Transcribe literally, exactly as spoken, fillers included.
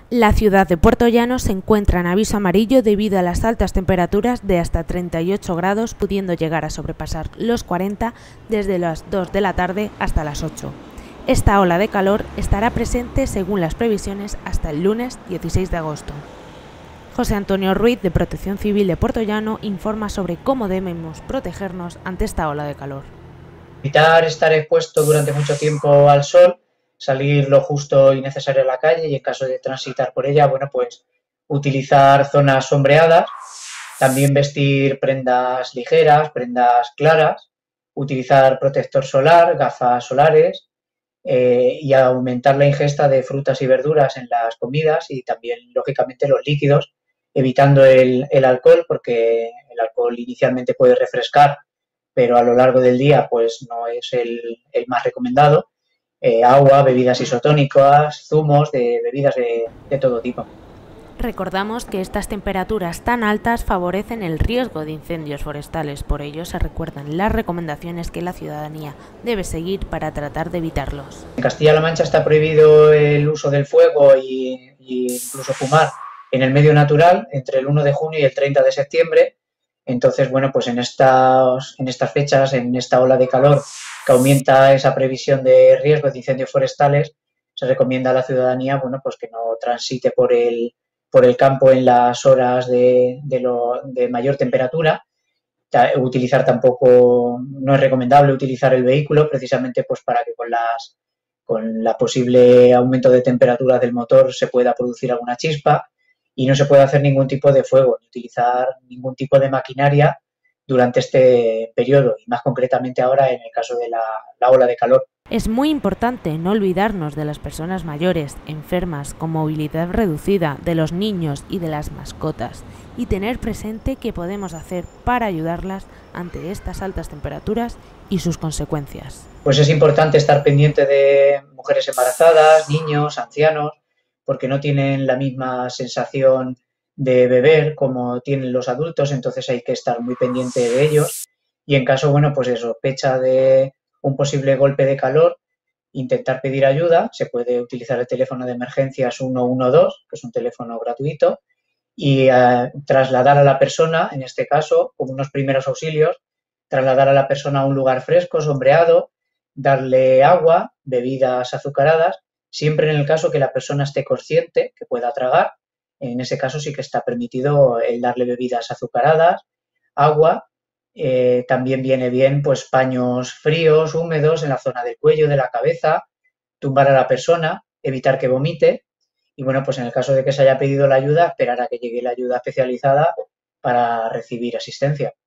La ciudad de Puertollano se encuentra en aviso amarillo debido a las altas temperaturas de hasta treinta y ocho grados, pudiendo llegar a sobrepasar los cuarenta desde las dos de la tarde hasta las ocho. Esta ola de calor estará presente, según las previsiones, hasta el lunes dieciséis de agosto. José Antonio Ruiz, de Protección Civil de Puertollano, informa sobre cómo debemos protegernos ante esta ola de calor. Evitar estar expuesto durante mucho tiempo al sol, salir lo justo y necesario a la calle y en caso de transitar por ella, bueno, pues utilizar zonas sombreadas, también vestir prendas ligeras, prendas claras, utilizar protector solar, gafas solares eh, y aumentar la ingesta de frutas y verduras en las comidas y también, lógicamente, los líquidos, evitando el, el alcohol, porque el alcohol inicialmente puede refrescar, pero a lo largo del día pues no es el, el más recomendado. Eh, agua, bebidas isotónicas, zumos de bebidas de, de todo tipo. Recordamos que estas temperaturas tan altas favorecen el riesgo de incendios forestales, por ello se recuerdan las recomendaciones que la ciudadanía debe seguir para tratar de evitarlos. En Castilla-La Mancha está prohibido el uso del fuego y, y incluso fumar en el medio natural entre el uno de junio y el treinta de septiembre. Entonces, bueno, pues en estas, en estas fechas, en esta ola de calor que aumenta esa previsión de riesgo de incendios forestales, se recomienda a la ciudadanía, bueno, pues que no transite por el, por el campo en las horas de, de, lo, de mayor temperatura. Utilizar tampoco, no es recomendable utilizar el vehículo precisamente pues para que con las con la posible aumento de temperatura del motor se pueda producir alguna chispa y no se puede hacer ningún tipo de fuego, ni utilizar ningún tipo de maquinaria durante este periodo y más concretamente ahora en el caso de la, la ola de calor. Es muy importante no olvidarnos de las personas mayores, enfermas, con movilidad reducida, de los niños y de las mascotas, y tener presente qué podemos hacer para ayudarlas ante estas altas temperaturas y sus consecuencias. Pues es importante estar pendiente de mujeres embarazadas, niños, ancianos, porque no tienen la misma sensación de beber como tienen los adultos, entonces hay que estar muy pendiente de ellos y en caso, bueno, pues de sospecha de un posible golpe de calor, intentar pedir ayuda. Se puede utilizar el teléfono de emergencias uno uno dos, que es un teléfono gratuito, y eh, trasladar a la persona, en este caso, como unos primeros auxilios, trasladar a la persona a un lugar fresco, sombreado, darle agua, bebidas azucaradas, siempre en el caso que la persona esté consciente, que pueda tragar. En ese caso sí que está permitido el darle bebidas azucaradas, agua. Eh, también viene bien pues paños fríos, húmedos en la zona del cuello, de la cabeza, tumbar a la persona, evitar que vomite y bueno, pues en el caso de que se haya pedido la ayuda, esperar a que llegue la ayuda especializada para recibir asistencia.